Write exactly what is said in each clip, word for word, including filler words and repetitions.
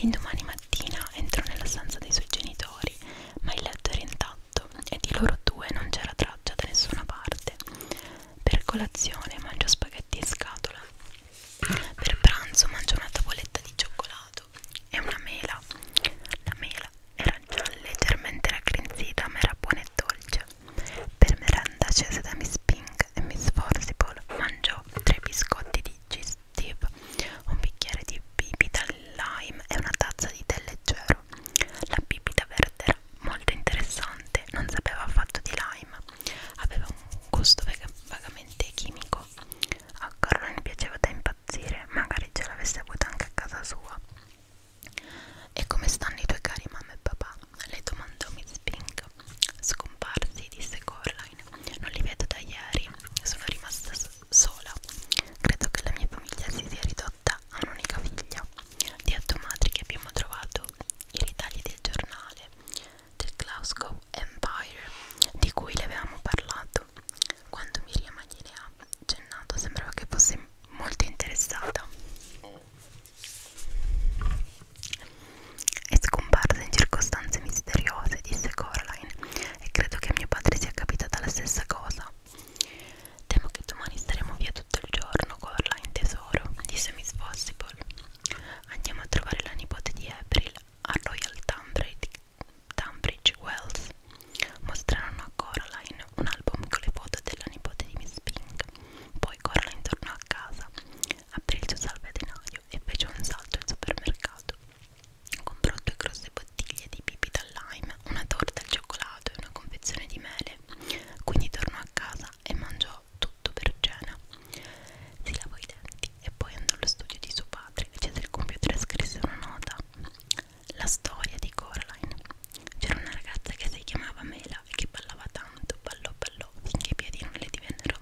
L'indomani mattina entrò nella stanza dei suoi genitori, ma il letto era intatto e di loro due non c'era traccia da nessuna parte. Per colazione mangiò spaghetti in scatola. Per pranzo mangiò una tavoletta di cioccolato e una mela. La mela era già leggermente raggrinzita, ma era buona e dolce. Per merenda scese da Miss Pink e Miss Forcible mangiò tre biscotti di G-Steve, un bicchiere di bibita al lime e una tazza di tè leggero. La bibita verde era molto interessante, non sapeva affatto di lime, aveva un gusto vag vagamente chimico. A Caroline piaceva da impazzire, magari ce l'avesse avuta anche a casa sua. E come stanno i tuoi cari mamma e papà? Le domandò Miss Pink. Scomparsi, disse Coraline. Non li vedo da ieri, sono rimasta sola. Credo che la mia famiglia si sia ridotta a un'unica figlia. Di a tua madre che abbiamo trovato i ritagli del giornale del Glasgow Empire di cui le avevamo parlato. Quando Miriam gliene ha accennato sembrava che fosse molto interessata. È scomparsa in circostanze misteriose, disse Coraline, e credo che a mio padre sia capitata la stessa cosa. Temo che domani staremo via tutto il giorno, Coraline tesoro, disse Miss Possible. Andiamo a trovare la nipote di April a Royal Tunbridge, Tunbridge Wells. Mostrarono a Coraline un album con le foto della nipote di Miss Pink. Poi Coraline tornò a casa, aprì il suo salvadanaio e fece un salto al supermercato. Comprò due grosse bottiglie di bibita al lime, una torta al cioccolato e una confezione di mele. Quindi tornò a casa e mangiò tutto per cena. Si lavò i denti e poi andò allo studio di suo padre, accese il computer e scrisse una nota. La storia di Coraline. C'era una ragazza che si chiamava Mela e che ballava tanto, ballò ballò finché i piedi non le divennero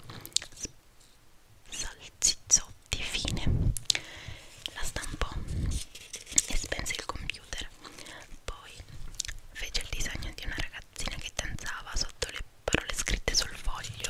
salsizzotti. Fine. La stampò e spense il computer. Poi fece il disegno di una ragazzina che danzava sotto le parole scritte sul foglio.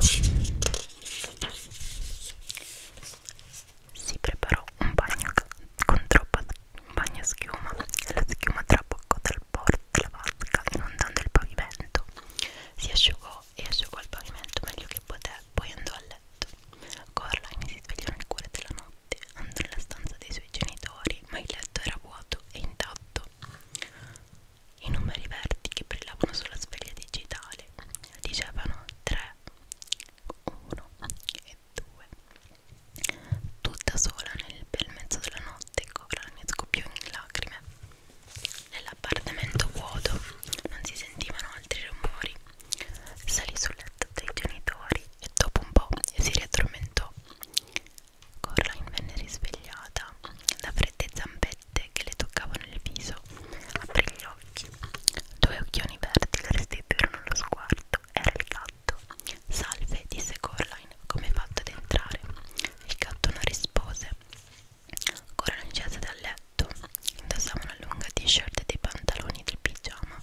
Si preparò un bagno con troppa un bagno a schiuma e la schiuma traboccò dal bordo della vasca inondando il pavimento. Si asciugò e asciugò il pavimento meglio che poté, poi andò a letto. Coraline si svegliò nel cuore della notte, andò nella stanza dei suoi genitori, ma il letto era vuoto e intatto. I numeri verdi che brillavano sulla sveglia digitale dicevano tre, uno e due. Tutta sola nel bel mezzo della notte, Coraline scoppiò in lacrime. Nell'appartamento vuoto non si sentivano altri rumori. Salì sul letto dei genitori e dopo un po' si riaddormentò. Coraline venne risvegliata da fredde zampette che le toccavano il viso. Aprì gli occhi. Due occhioni verdi le restituirono lo sguardo. Era il gatto. Salve, disse Coraline, come hai fatto ad entrare? Il gatto non rispose. Coraline scese dal letto. Indossava una lunga t-shirt e dei pantaloni del pigiama.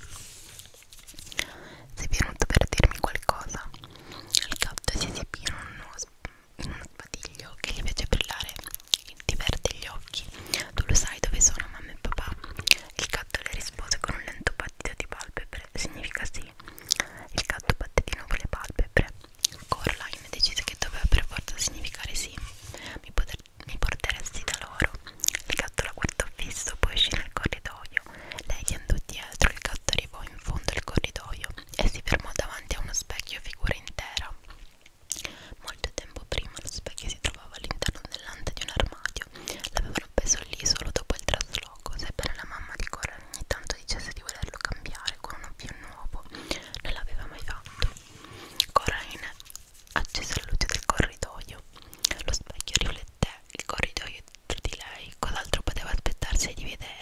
Sei venuto per dirmi qualcosa? Il gatto si esibì in uno, in uno spadiglio che gli fece brillare di verde gli occhi. Tu lo sai dove sono mamma e papà? Il gatto le rispose con un lento battito di palpebre. Significa sì. Il gatto batté di nuovo le palpebre. Coraline decise che doveva per forza significare sì. Mi, poter, mi porteresti da loro. Il gatto la guardò fisso, poi uscì nel corridoio. Lei gli andò dietro. Il gatto arrivò in fondo al corridoio e si fermò davanti a uno specchio a figura intera. Molto tempo prima lo specchio si trovava all'interno dell'ante di un armadio. L'avevano appeso lì solo dopo il trasloco, sebbene la mamma di Coraline ogni tanto dicesse di volerlo cambiare con uno più nuovo. Non l'aveva mai fatto. Coraline accese la luce del corridoio. Lo specchio rifletté il corridoio dietro di lei. Cos'altro poteva aspettarsi di vedere?